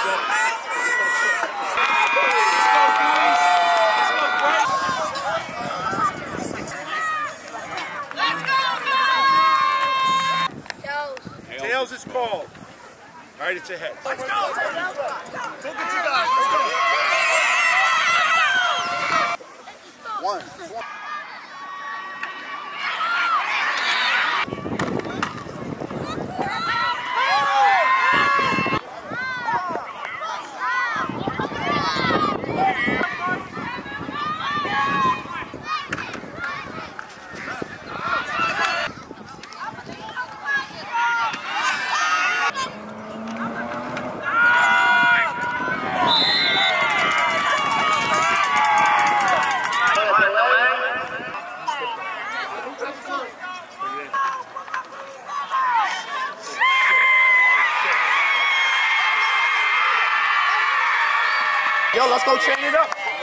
Tails is called. All right, it's ahead. Let's go. Go get you guys. Let's go. One. Yo, let's go chain it up.